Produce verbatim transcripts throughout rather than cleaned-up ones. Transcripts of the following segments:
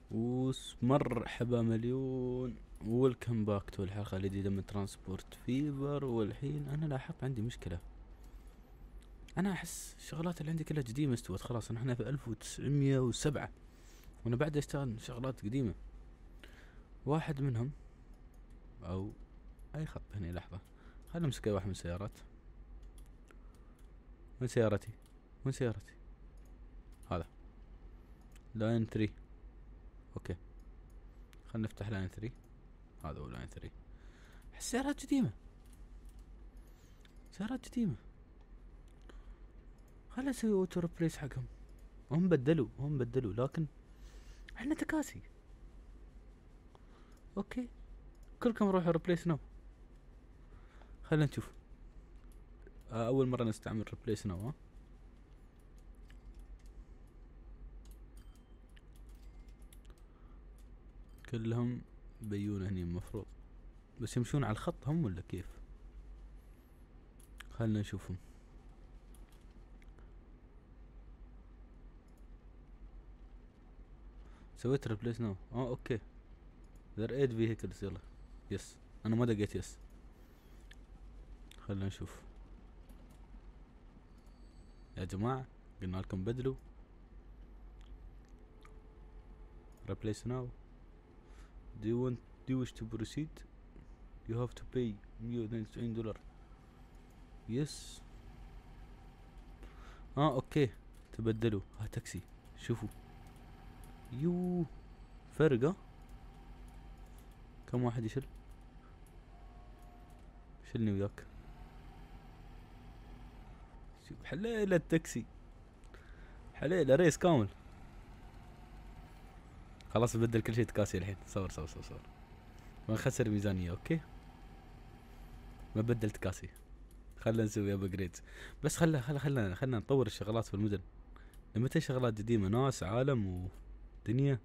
ومرحبا مليون، ويلكم باك تو الحلقة الجديدة من ترانسبورت فيفر. والحين انا لاحظت عندي مشكلة، انا احس الشغلات اللي عندي كلها قديمة استوت خلاص. احنا في ألف وتسعمية وسبعة وانا بعد اشتغل شغلات قديمة. واحد منهم او اي خط هنا، لحظة خلنا نمسك أي واحد من السيارات. وين سيارتي؟ وين سيارتي؟ هذا لاين ثري. اوكي خلنا نفتح لاين ثري. هذا هو لاين ثري. احس سيارات قديمة، سيارات قديمة. خلنا نسوي اوتو ريبليس حقهم. هم بدلوا هم بدلوا لكن احنا تكاسي. اوكي كلكم روحوا ريبليس ناو. خلينا نشوف. آه اول مرة نستعمل ريبليس ناو. ها كلهم بيون هني المفروض، بس يمشون على الخط هم ولا كيف؟ خلنا نشوفهم. سويت ريبليس ناو. اه اوكي there eight vehicles. يلا يس، انا ما دقيت يس. خلنا نشوف يا جماعة، قلنا لكم بدلوا. replace now. do you want do you wish to proceed you have to pay مية واثنين وتسعين دولار. يس. اه اوكي تبدلوا. ها تاكسي شوفوا. يو فرقة. كم واحد يشل؟ شلني وياك. شوف حليلة التاكسي، حليلة ريس كامل. خلاص بدل كل شيء تكاسي الحين. صور صور صور صور ما نخسر ميزانية. اوكي ما بدل تكاسي. خلنا نسوي ابجريد. بس خلنا خلنا خلنا خلنا نطور الشغلات في المدن. متى شغلات قديمة، ناس عالم ودنيا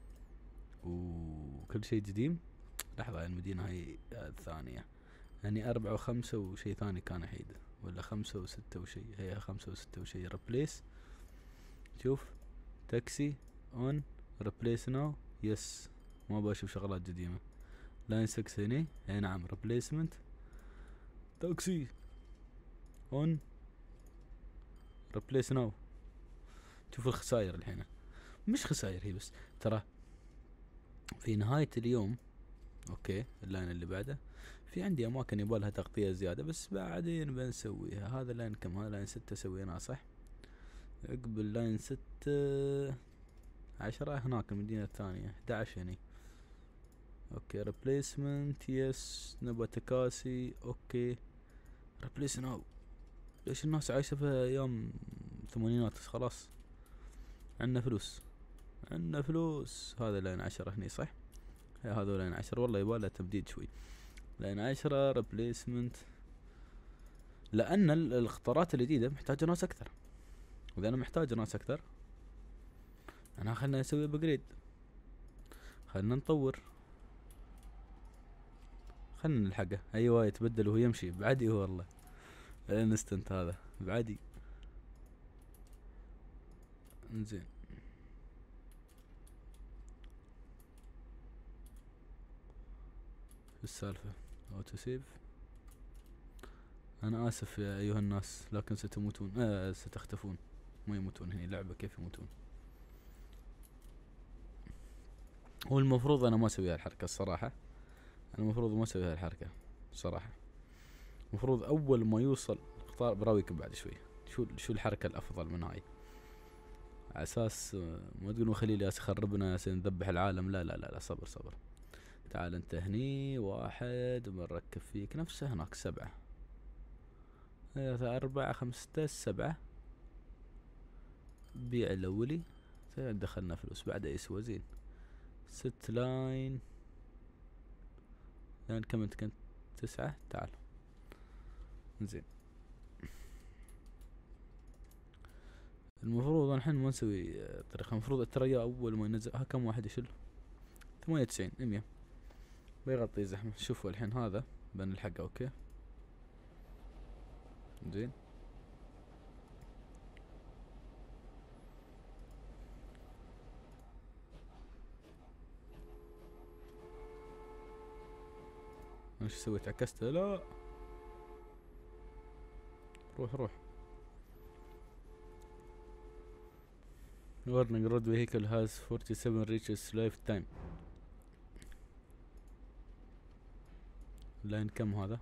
وكل شيء قديم. لحظة المدينة هاي الثانية يعني أربعة وخمسة وشي ثاني كان حيد، ولا خمسة وستة وشي. هي خمسة وستة وشي. ريبليس. شوف تاكسي اون ريبليس ناو. يس ما بشوف شغلات قديمة. لاين سكس هني. اي نعم ريبليسمنت. تاكسي اون ريبليس ناو. شوف الخسائر الحين. مش خسائر هي بس، ترى في نهاية اليوم اوكي اللاين اللي بعده في عندي اماكن يبالها تغطية زيادة، بس بعدين بنسويها. هذا لاين كم؟ هذا لاين ستة سويناه صح. عقب اللاين ستة عشرة هناك المدينة الثانية. احد عشر هني. اوكي ريبليسمنت يس. نبغى تكاسي. اوكي ريبليس ناو. ليش الناس عايشة في ايام الثمانينات؟ خلاص عنا فلوس، عنا فلوس. هذا لاين عشرة هني صح. هذا لاين عشرة. والله يباله تمديد شوي. لاين عشرة ريبليسمنت، لان القطارات الجديدة محتاجة ناس اكثر، واذا انا محتاج ناس اكثر انا خلنا نسوي ابجريد. خلنا نطور، خلنا نلحقه. ايوه يتبدل وهو يمشي بعدي. هو والله الانستنت هذا بعدي. انزين شو السالفة؟ اوتو سيف. انا اسف يا ايها الناس لكن ستموتون. آه ستختفون. ما يموتون هني لعبة، كيف يموتون؟ هو المفروض انا ما اسوي هالحركة الصراحة. انا المفروض ما اسوي هالحركة صراحة. المفروض اول ما يوصل قطار براويكم بعد شوي شو شو الحركة الافضل من هاي، على اساس ما تقولون خليلي يخربنا سنذبح العالم. لا لا لا لا صبر صبر. تعال انت هني واحد بنركب فيك نفسه هناك سبعة. ثلاثة أربعة خمسة سبعة. بيع الأولي. دخلنا فلوس بعد يسوى زين. ست لاين. لاين كم انت كنت؟ تسعة. تعال زين. المفروض الحين ما نسوي طريقة. المفروض التريا أول ما ينزل. ها كم واحد يشيل؟ ثمانية وتسعين مية. بيغطي زحمة. شوفوا الحين هذا بنلحقه. اوكي زين. انا شو سويت؟ عكست؟ لا روح روح. warning road vehicle has forty-seven reaches lifetime. لاين كم هذا؟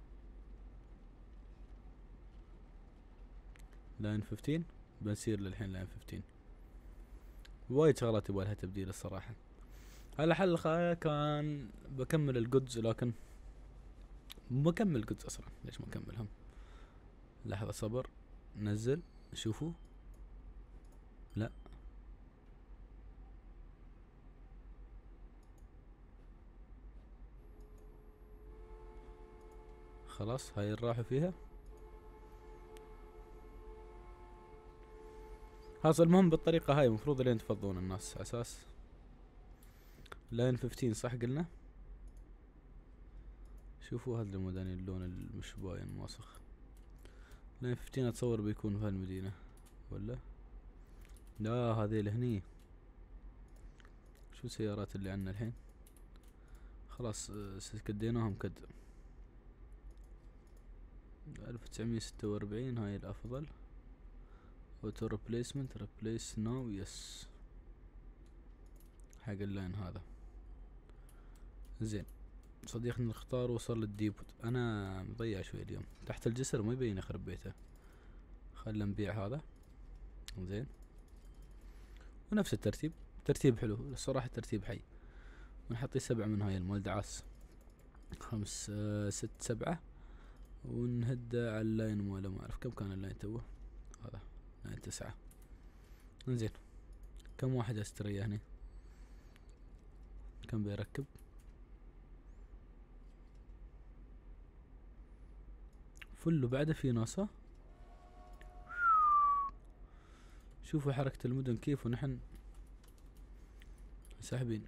لاين خمستاشر. بنسير للحين لاين خمستاشر. وايد شغلات يبغالها تبديل الصراحة. هالحلقة كان بكمل الجودز لكن بكمل جودز اصلا، ليش ما اكملهم؟ لحظة صبر، نزل شوفوا. لا خلاص هاي الراحة فيها. خلاص المهم بالطريقة هاي المفروض لين تفضون الناس اساس. لاين خمستاشر صح قلنا؟ شوفوا هذا المدني اللون المش باين ماسخ. لاين خمستاشر اتصور بيكون في هالمدينة ولا؟ لا هذي لهني. شو السيارات اللي عنا الحين؟ خلاص كديناهم كد. ألف وتسعمية ستة وأربعين هاي الأفضل. اوتو ريبليسمنت ريبليس ناو يس حق اللاين هذا. زين صديقنا الختار وصل للديبوت. انا مضيع شوي اليوم تحت الجسر ما يبين يخرب بيته. خلنا نبيع هذا. زين ونفس الترتيب، ترتيب حلو الصراحة، ترتيب حي. ونحطي سبع من هاي المولدعاس، خمس آه ست سبعة. ونهده على اللاين ماله، ما اعرف كم كان اللاين توه. هذا لاين تسعة. انزين كم واحد استريا هني؟ كم بيركب؟ فل بعده في ناس. شوفوا حركة المدن كيف ونحن ساحبين.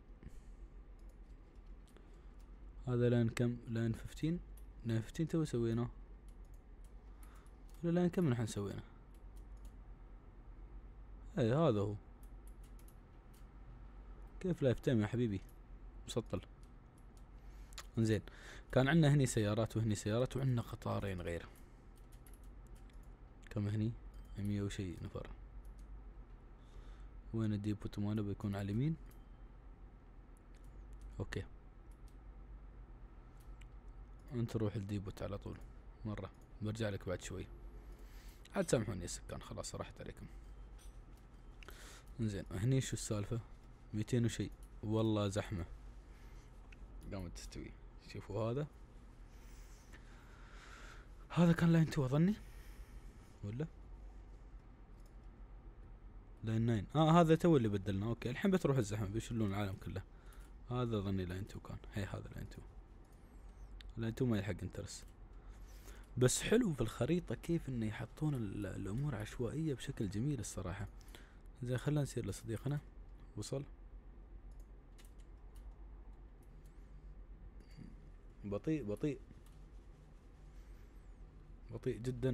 هذا لاين كم؟ لاين خمستاشر. لاين خمستاشر تو سويناه ولا لاين كم نحن سوينا؟ اي هذا هو. كيف لايف تايم يا حبيبي مسطل. انزين كان عندنا هني سيارات وهني سيارات وعندنا قطارين غير. كم هني؟ مية وشي نفر. وين الديبوت ماله؟ بيكون على اليمين. اوكي انت روح الديبوت على طول مرة، برجع لك بعد شوي. عاد سامحوني يا سكان خلاص راحت عليكم. انزين هني شو السالفة؟ ميتين وشي والله زحمة قامت تستوي. شوفوا هذا هذا كان لاين تو اظني ولا لاين ناين. اه هذا تو اللي بدلنا. اوكي الحين بتروح الزحمة بيشلون العالم كله. هذا ظني لاين تو كان. هي هذا لاين تو. لاين تو ما يلحق انترس. بس حلو في الخريطة كيف انه يحطون الامور عشوائية بشكل جميل الصراحة. زين خلنا نسير لصديقنا. وصل بطيء بطيء بطيء جدا.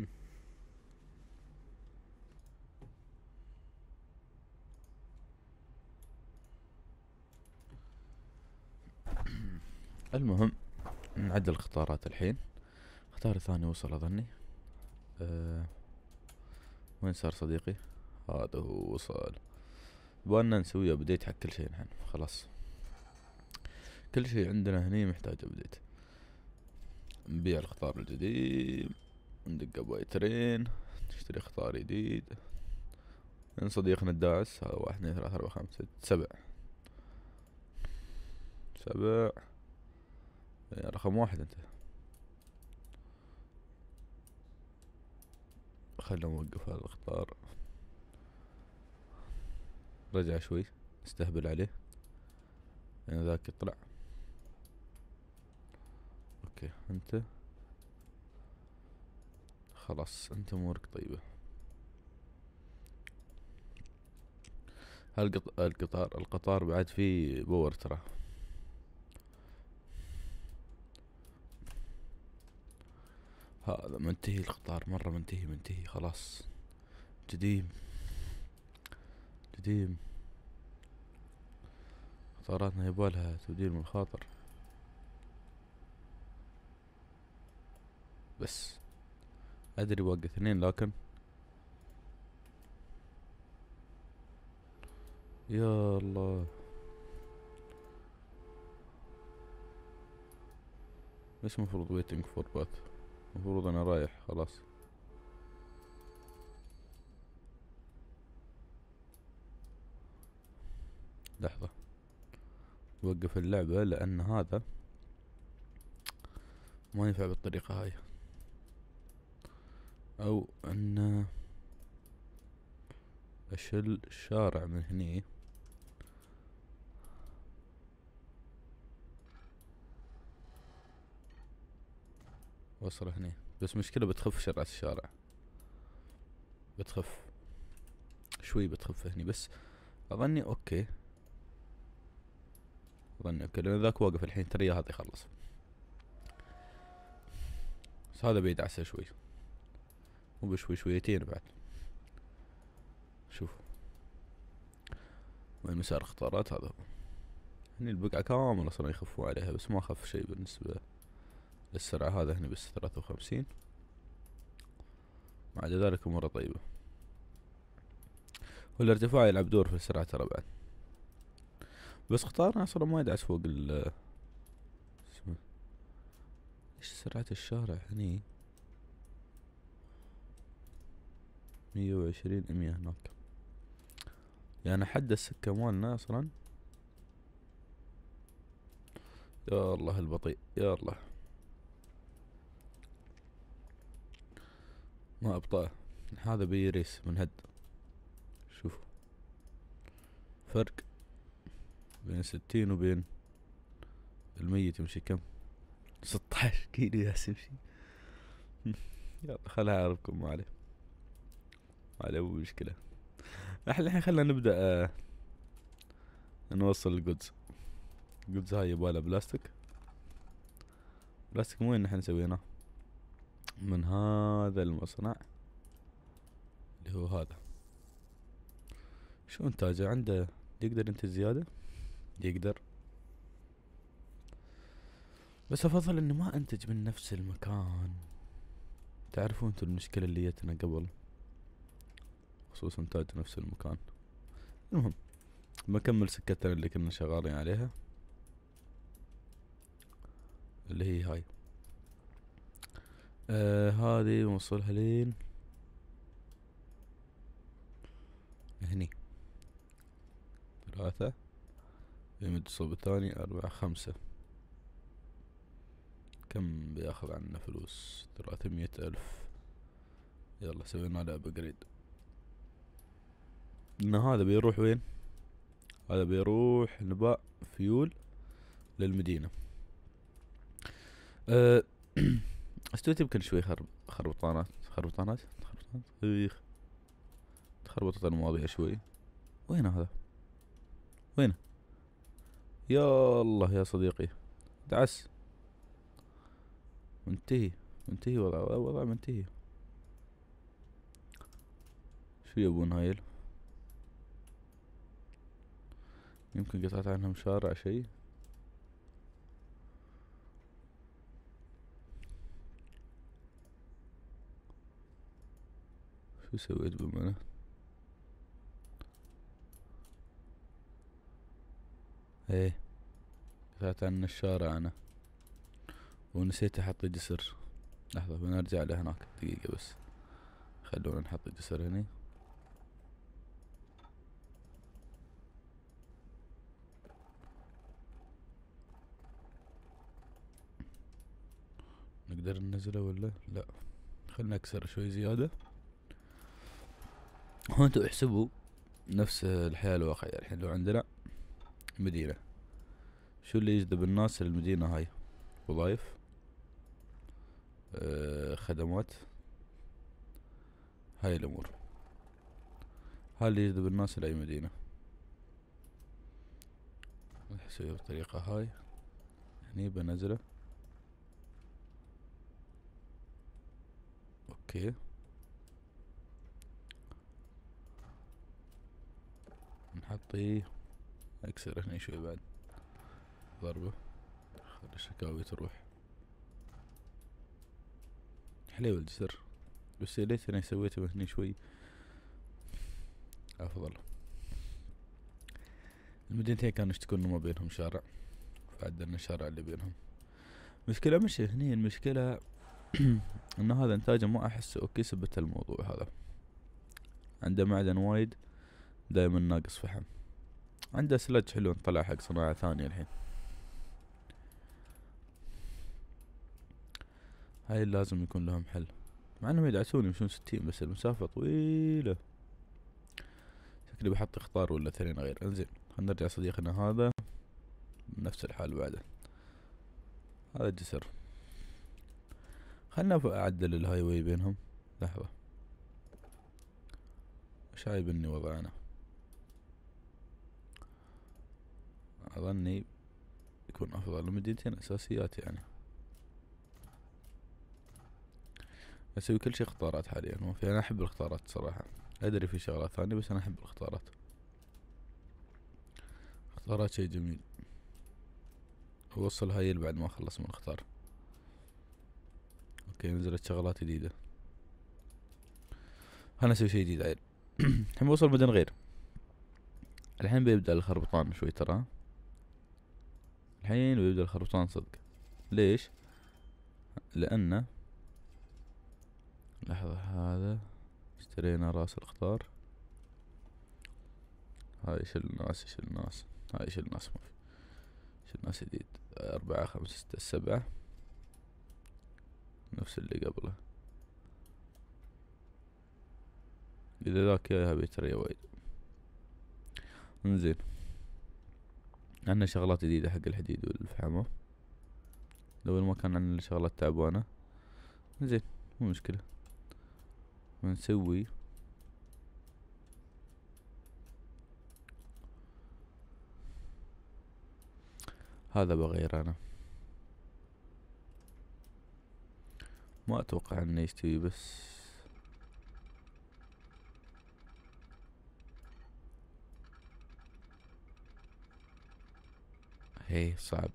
المهم نعدل الخطارات الحين. اختار الثاني وصل اظني. أه وين صار صديقي؟ هذا هو وصل. يبغالنا نسوي ابديت حق كل شيء الحين خلاص. كل شيء عندنا هني محتاج ابديت. نبيع الخطار الجديد، ندق بايترين، نشتري خطار جديد. من صديقنا الداعس هذا واحد اثنين ثلاثة أربعة خمسة ست سبع سبع. يا رقم واحد انت. خلنا نوقف هذا الخطار. رجع شوي استهبل عليه يعني ذاك يطلع. اوكي انت خلاص انت امورك طيبة. هالقطار القطار بعد فيه بور ترى. هذا منتهي القطار مرة منتهي منتهي خلاص. جديم جديم. قطاراتنا يبالها تبديل من الخاطر. بس ادري باقي اثنين لكن يا الله. ايش مفروض waiting for path؟ مفروض انا رايح خلاص. لحظة وقف اللعبة لان هذا ما ينفع بالطريقة هاي، او ان اشل الشارع من هني. وصل هني بس مشكلة بتخف سرعة الشارع، بتخف شوي، بتخف هني بس اظني اوكي. اظني اوكي لان ذاك واقف الحين ترى هذا يخلص، بس هذا بيدعسه شوي، مو بشوي شويتين بعد. شوف وين مسار اختارات، هذا هو. هني البقعة كاملة صاروا يخفوا عليها بس ما خف شيء بالنسبة للسرعة. هذا هني بس ثلاثة وخمسين، مع ذلك أموره طيبة. والارتفاع يلعب دور في السرعة ترى بعد، بس اختارنا اصلا ما يدعس فوق ال اسمه ايش سرعة الشارع هني، مية وعشرين مية هناك، يعني حد السكة مالنا اصلا. يا الله البطيء يا الله، ما ابطأه. هذا بيريس من هد. شوفوا فرق بين ستين وبين المية تمشي كم؟ ستة عشر كيلو يا تمشي. يلا خلها اعرفكم، ما عليه ما عليه، مو مشكلة. احنا الحين خلنا نبدأ آه نوصل الجودز. الجودز هاي يبالها بلاستيك. بلاستيك مو وين نحن سويناه، من هذا المصنع اللي هو هذا. شو انتاجه عنده؟ يقدر ينتج زيادة، يقدر، بس افضل اني ما انتج من نفس المكان. تعرفون انتو المشكلة اللي جتنا قبل خصوص انتاج نفس المكان. المهم بكمل سكتنا اللي كنا شغالين عليها اللي هي هاي. آه هذه نوصلها لين هني ثلاثة، يمد الصوب الثاني أربعة خمسة. كم بياخذ عنا فلوس؟ ثلاثمية ألف. يلا سوينا له أبجريد. إن هذا بيروح وين؟ هذا بيروح نباع فيول للمدينة. أه استويت يمكن شوي خرب خربطانات خربطانات خربطانات ايخ تخربطت المواضيع شوي. وين هذا؟ وين؟ يا الله يا صديقي دعس. منتهي منتهي وضع وضع منتهي. شو يبون هايل؟ يمكن قطعت عنهم شارع شي. شو سويت بمعنى؟ ايه قطعت عن الشارع انا ونسيت احط جسر. لحظة بنرجع لهناك دقيقة بس، خلونا نحط جسر هني. نقدر ننزله ولا لا؟ خلنا نكسر شوي زيادة. هو انتوا احسبوا نفس الحياة الواقعية. الحين لو عندنا مدينة، شو اللي يجذب الناس للمدينة هاي؟ وظائف، آه خدمات، هاي الامور. هاي اللي يجذب الناس لأي مدينة. نسويها بالطريقة هاي. هني بنزله اوكي. نحطيه اكسر هني شوي بعد ضربة، خلي الشكاوي تروح. حليو الجسر، بس يا ليتني سويته هني شوي افضل. المدينتين كانوا يشتكون انه ما بينهم شارع، فعدلنا الشارع اللي بينهم. مشكلة مش هني، المشكلة ان هذا انتاجه ما احسه اوكي سبت الموضوع هذا. عنده معدن وايد، دايما ناقص فحم. عنده سلج حلو طلع حق صناعة ثانية الحين. هاي لازم يكون لهم حل، مع انهم يدعسون يمشون ستين بس المسافة طويلة. شكلي بحط اختار ولا اثنين غير. انزين خلنا نرجع صديقنا هذا نفس الحال بعده. هذا الجسر خلنا اعدل الهاي واي بينهم. لحظة، مش عايب اني وضعنا، اظني يكون افضل. المدينتين اساسيات يعني، اسوي كل شي اختارات حاليا. ما في، انا احب الاختارات صراحة. ادري في شغلات ثانية بس انا احب الاختارات. اختارات شي جميل. وصل هاي بعد ما اخلص من الاختار. اوكي نزلت شغلات جديدة. خلنا نسوي شي جديد عيل. الحين بوصل مدن غير. الحين بيبدأ الخربطان شوي ترى. الحين بيبدأ الخربطان صدق. ليش؟ لأنه لحظة، هذا اشترينا راس الخضار. هاي شل الناس شل الناس هاي شل الناس ما في شل الناس جديد. أربعة خمسة ستة سبعة نفس اللي قبله. إذا ذاك ياها بيتريا وايد. انزين عندنا شغلات جديدة حق الحديد والفحمة. لو ما كان عندنا شغلات تعبانة. انزين مو مشكلة، بنسوي هذا. بغير انا ما اتوقع انه يستوي، بس هي صعب.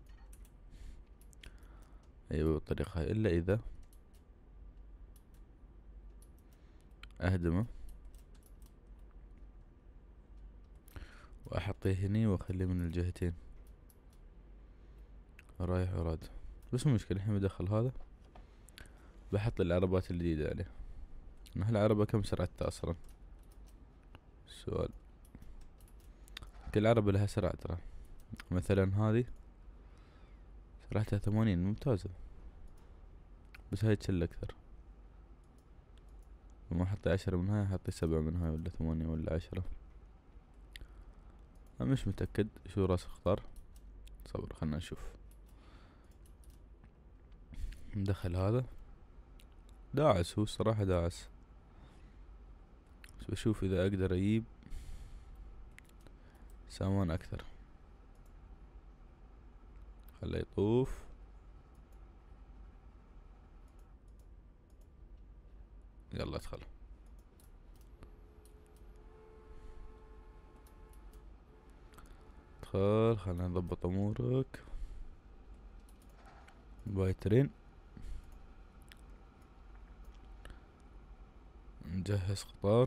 ايوه بالطريقة هاي، الا اذا اهدمه واحطيه هني واخليه من الجهتين رايح وراد. بس مو مشكلة، الحين بدخل هذا بحط العربات الجديدة عليه. هالعربة كم سرعتها اصلا؟ السؤال. كل عربة لها سرعة ترى. مثلا هذه سرعتها ثمانين ممتازة، بس هاي تشل اكثر. لما احط عشرة من هاي احط سبعة من هاي، ولا ثمانية ولا عشرة. انا مش متأكد شو راس اختار. صبر خلنا نشوف. ندخل هذا. داعس هو الصراحة داعس، بس بشوف اذا اقدر اجيب سامان اكثر. خليه يطوف. يلا ادخل. ادخل خلنا نضبط امورك. بايترين نجهز قطار.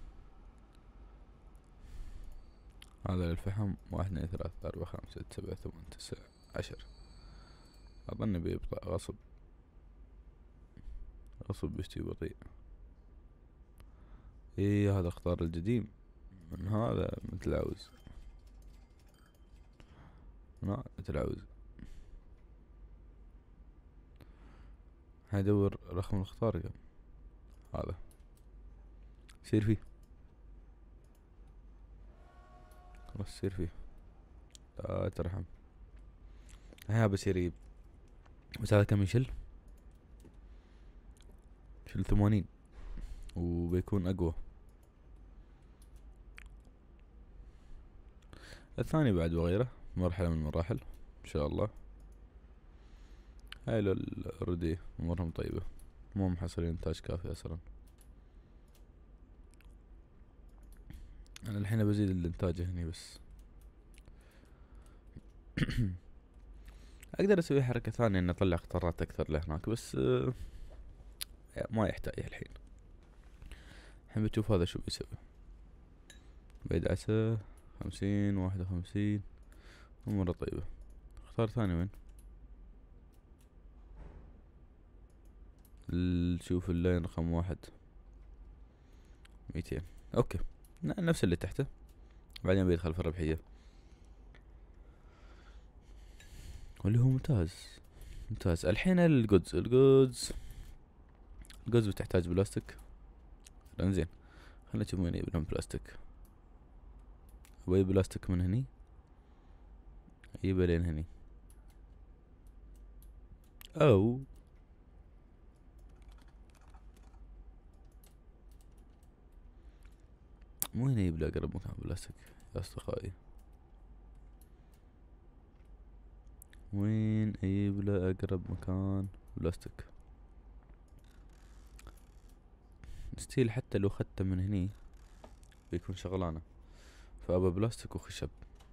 هذا للفحم. واحد اثنين ثلاثة أربعة خمسة ستة سبعة ثمانية تسعة عشر. أظن بيبطأ غصب غصب بيشتي بطيء. ايه هذا القطار القديم من هذا متلعوز. لا متلعوز. هيدور رقم القطار كم. هذا سير فيه، خلاص سير فيه لا ترحم. ها بصير يجيب. بس هذا كم يشل؟ يشل ثمانين وبيكون اقوى. الثاني بعد وغيره مرحلة من المراحل ان شاء الله. هاي الردي امورهم طيبة، مو محصلين انتاج كافي اصلا. انا الحين بزيد الانتاج هني بس. اقدر اسوي حركة ثانية ان اطلع قطارات اكثر لهناك، بس ما يحتاج الحين. الحين بتشوف هذا شو بيسوي. بيدعسه خمسين واحد وخمسين مرة طيبة. اختار ثاني وين. شوف اللين رقم واحد ميتين. اوكي نفس اللي تحته. بعدين بيدخل في الربحية واللي هو ممتاز ممتاز. الحين الجودز الجودز الجودز بتحتاج بلاستيك. انزين خلينا نشوف وين يجيب لهم بلاستيك. ابي بلاستيك من هني يجيبه لين هني او وين يجيب له اقرب مكان بلاستيك يا اصدقائي. وين اجيب له اقرب مكان بلاستيك. ستيل حتى لو اخذته من هني بيكون شغلانه. فابى بلاستيك وخشب.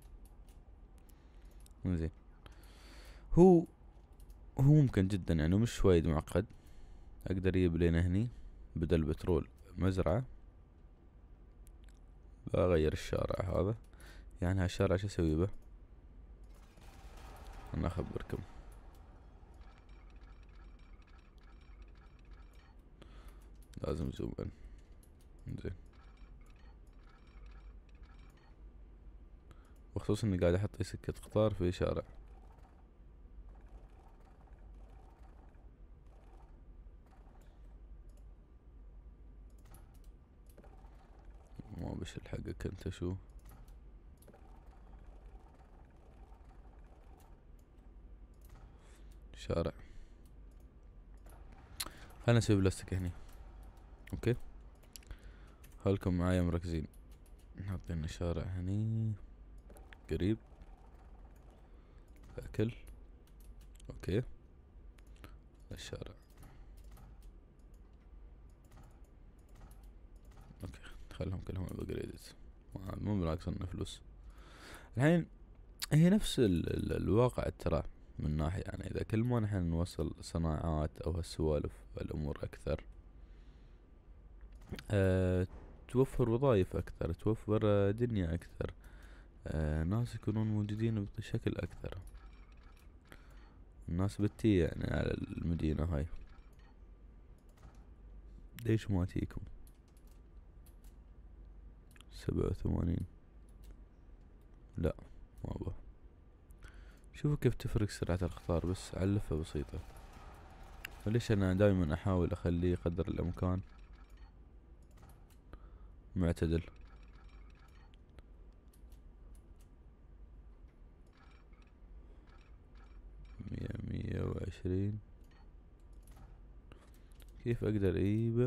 زين هو هو ممكن جدا يعني مش وايد معقد. اقدر اجيب لنا هني بدل بترول مزرعة. بغير الشارع هذا. يعني هالشارع شو اسوي به. انا اخبركم. لازم زوم ان. زين بخصوص اني قاعد احط سكة قطار في شارع. ما بشيل حقك انت شو. شارع. خلنا نسوي بلاستيك هني. اوكي خلكم معايا مركزين. نحط لنا شارع هني قريب. اكل. اوكي الشارع. اوكي خلهم كلهم ابجريدز. مو بالعكس انه فلوس. الحين هي نفس ال ال الواقع ترى من ناحية. يعني اذا كل ما نحن نوصل صناعات او هالسوالف الامور اكثر أه توفر وظائف اكثر. توفر آه دنيا اكثر. أه ناس يكونون موجودين بشكل اكثر. الناس بتي يعني على المدينة هاي. ليش ما تيكم. سبعة وثمانين لا ما ابغى. شوفوا كيف تفرق سرعة القطار بس على لفة بسيطة. وليش انا دايما احاول اخليه قدر الامكان معتدل. مية مية وعشرين. كيف اقدر اجيبه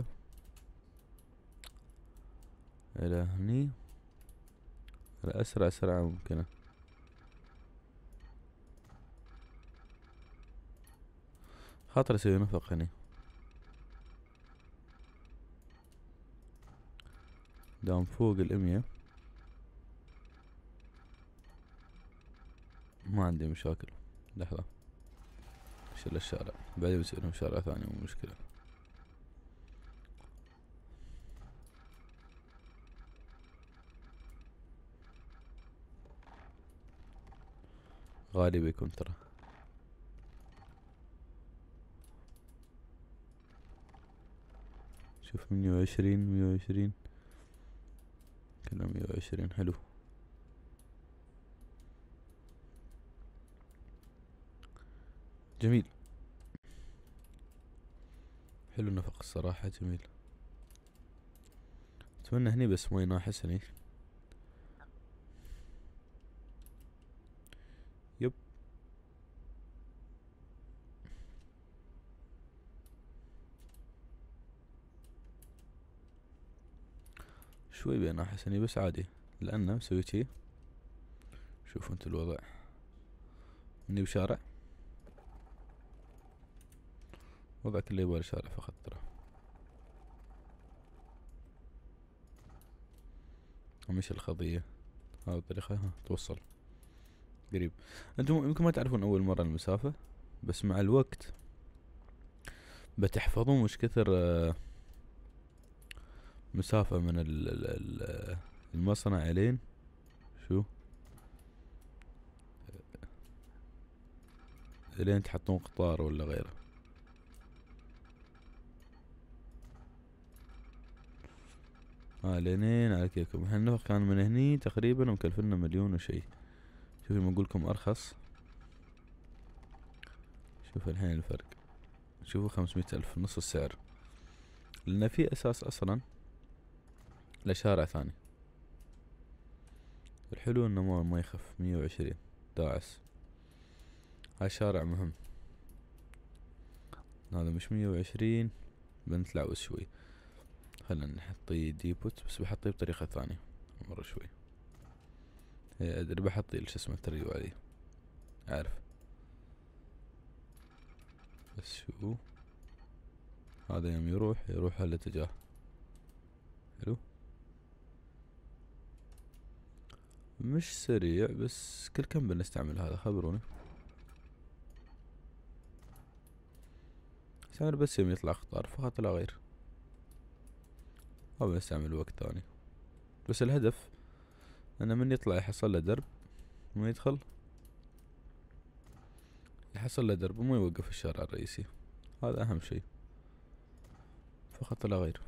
الى هني على اسرع سرعة ممكنة. خاطر اسوي نفق هني. دام فوق الامية ما عندي مشاكل. لحظة شيل الشارع بعدين بيصير لهم شارع ثاني مو مشكلة. غالي بيكون ترى. شوف مية وعشرين مية وعشرين كلها مية وعشرين حلو. جميل حلو النفق الصراحة جميل. اتمنى هني بس ما يناحس هني. يب شوي بيناحس هني بس عادي لانه مسوي شي. شوفوا انت الوضع هني بشارع. وضع كله يبغى شارع فقط ترى. ومش القضية هذه الطريقة ها توصل قريب. انتم يمكن ما تعرفون اول مرة المسافة بس مع الوقت بتحفظون وش كثر آه، مسافة من ال- ال- ال- المصنع الين شو الين تحطون قطار ولا غيره. اه لينين على كيفكم. احنا النفق كان من هني تقريبا مكلفنا مليون وشي. شوف لما اقولكم ارخص، شوف الحين الفرق، شوفوا خمسمية الف نص السعر، لان في اساس اصلا لشارع ثاني. الحلو انه ما ما يخف مية وعشرين داعس. هاي شارع مهم، هذا مش مية وعشرين بنتلعوز شوي. خلنا نحطيه ديبوت، بس بحطيه بطريقة ثانية مرة شوي. هي ادري بحطيه شو اسمه تريو عليه، عارف. بس شو هذا يوم يروح يروح هالاتجاه. حلو، مش سريع بس كل كم بنستعمل هذا خبروني. استعمل بس يوم يطلع خطار فقط لا غير، ما بنستعمل وقت ثاني. بس الهدف انه من يطلع يحصل له درب وما يدخل، يحصل له درب وما يوقف في الشارع الرئيسي. هذا اهم شيء فقط لا غير.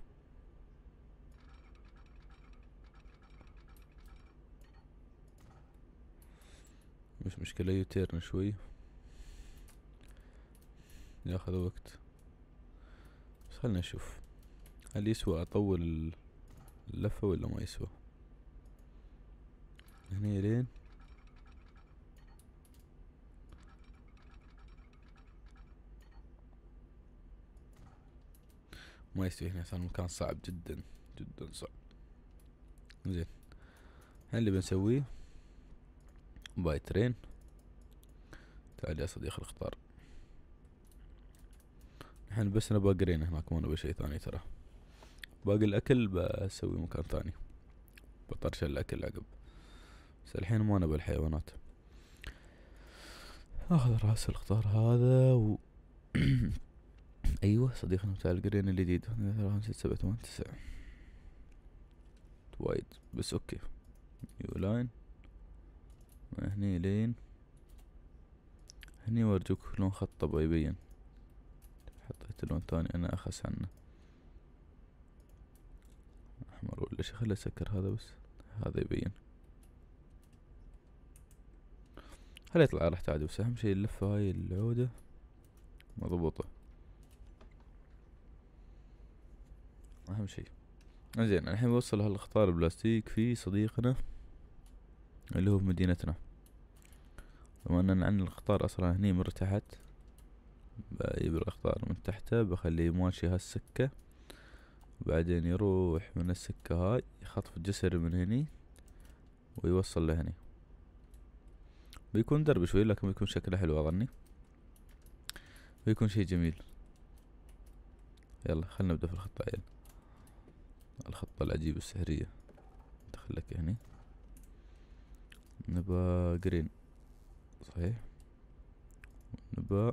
مش مشكلة يوتيرن شوي ياخذ وقت، بس خلنا نشوف هل يسوى اطول اللفة ولا ما يسوى. هني لين ما يستوي هنا، صار المكان صعب جدا جدا صعب. زين الحين اللي بنسويه باي ترين. تعال يا صديق الخطار، الحين بس نبغى قرينا هناك، ما نبغى شي ثاني ترى. باقي الاكل بسوي مكان ثاني، بطرش الاكل عقب، بس الحين ما نبغى الحيوانات. اخذ راس الخضار هذا و ايوه صديقنا بتاع القرين الجديد، ثلاثة ستة سبعة ثمانية تسعة وايد، بس اوكي. يو لاين من هني لين هني، وارجوك لون خطه بيبين. حطيت لون ثاني انا اخس عنه، احمر ولا شي. خلي اسكر هذا بس، هذا يبين. خلي يطلع ريحته عادي، بس اهم شي اللفة هاي العودة مضبوطة، اهم شي. زين الحين بوصل هالخطار البلاستيك في صديقنا اللي هو في مدينتنا. بما اننا عندنا الخطار اصلا هني من تحت، بجيب الخطار من تحته بخليه ماشي هالسكة، وبعدين يروح من السكة هاي يخطف جسر من هني ويوصل لهني. بيكون درب شوي لكن بيكون شكله حلو اظني، بيكون شي جميل. يلا خلنا نبدأ في الخطة عيل، الخطة العجيبة السحرية. دخلك هني نبا جرين صحيح، نبا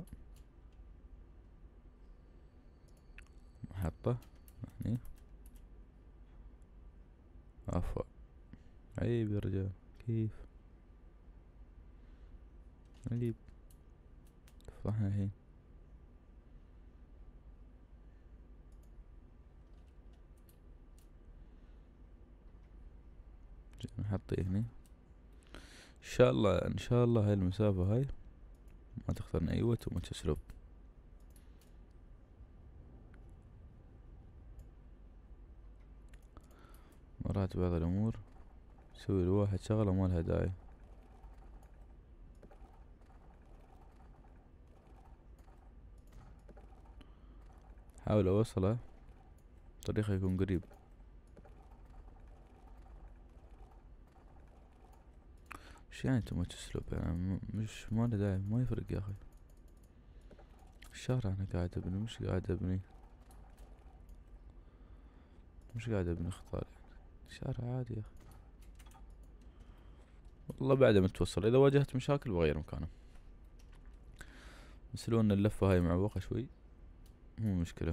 محطة هني. عفوا عيب يا رجال، كيف عيب. تفاحنا الحين نحطيه هني. ان شاء الله ان شاء الله هاي المسافة هاي ما تختارن اي وقت وما تسلب. مرات بعض الامور يسوي الواحد شغلة ما لها داعي. حاول اوصله طريقه يكون قريب. ايش يعني انت ما تسلب؟ يعني مش ما له داعي، ما يفرق يا اخي. الشارع انا قاعد ابني، مش قاعد ابني مش قاعد ابني خطار يعني. شارع عادي يا اخي. والله بعد ما توصل اذا واجهت مشاكل بغير مكانه. بس لو ان اللفة هاي معوقة شوي مو مشكلة.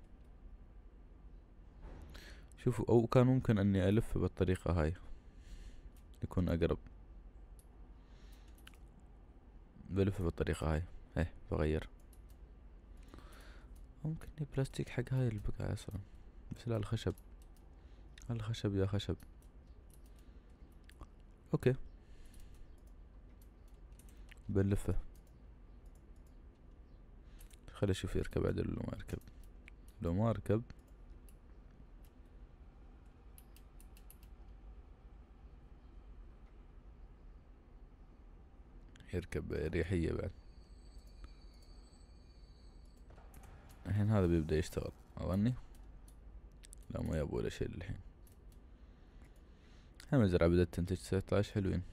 شوفوا، او كان ممكن اني الف بالطريقة هاي يكون اقرب. بلف بالطريقة هاي، ايه بغير. ممكن بلاستيك حق هاي البقعة اصلا، بس لا الخشب، الخشب يا خشب. اوكي بنلفه. خلي اشوف يركب عدل ولا ما يركب. لو ما ركب يركب بأريحية بعد. الحين هذا بيبدأ يشتغل اظني. لا ما يبغى ولا شيء للحين. المزرعة بدأت تنتج ستاشر حلوين.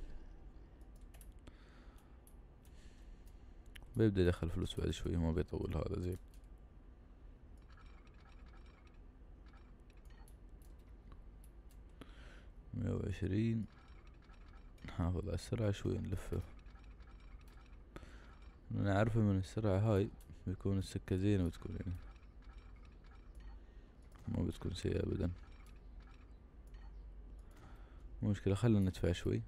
بيبدأ يدخل فلوس بعد شوي، ما بيطول هذا زين. مية وعشرين. نحافظ على السرعة شوي نلفه. انا عارفه من السرعة هاي بيكون السكة زينة، بتكون يعني ما بتكون سيئة ابدا. مو مشكلة، خلنا ندفع شوي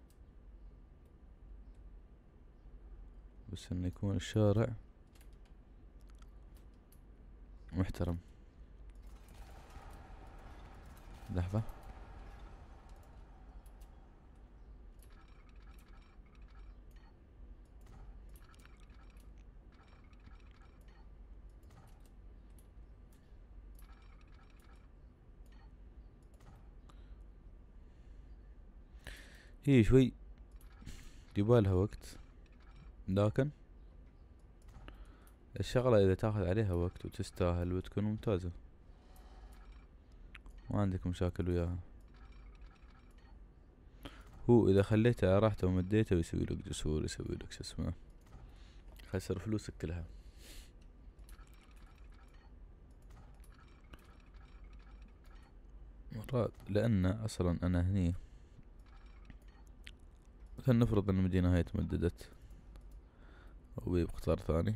بس انه يكون الشارع محترم. لحظة. هي شوي يبالها وقت، لكن الشغلة اذا تاخذ عليها وقت وتستاهل بتكون ممتازة، ما عندك مشاكل وياها. هو اذا خليته على راحته ومديته يسوي لك جسور، يسوي لك شو اسمه، خسر فلوسك كلها. مرات لان اصلا انا هني خلينا نفرض ان المدينة هاي تمددت وبيبقى قطار ثاني.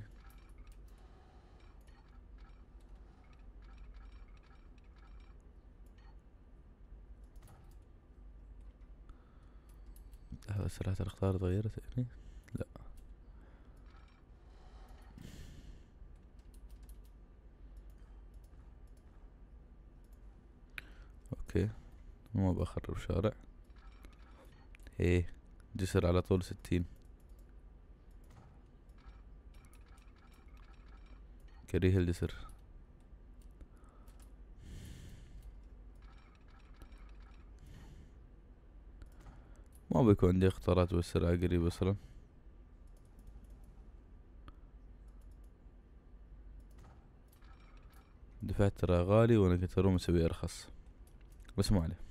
هذا سرعة القطار تغيرت يعني؟ لا. اوكي ما بخرب شارع. ايه جسر على طول ستين. كريه الجسر. ما بيكون عندي قطارات بالسرعة قريب اصلا. دفعت ترى غالي وانا كنت اروم اسوي ارخص، بس ما عليه.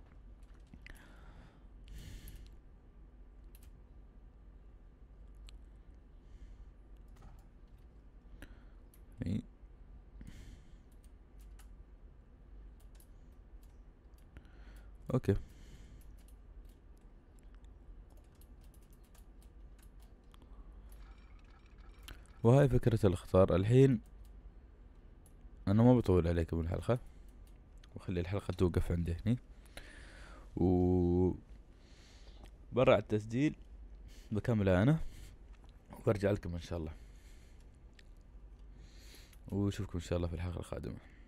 إيه. اوكي وهاي فكرة الاختار. الحين انا ما بطول عليكم الحلقة، وخلي الحلقة توقف عندي هني، و برع التسجيل بكملها انا وبرجع لكم ان شاء الله، وشوفكم ان شاء الله في الحلقة القادمة.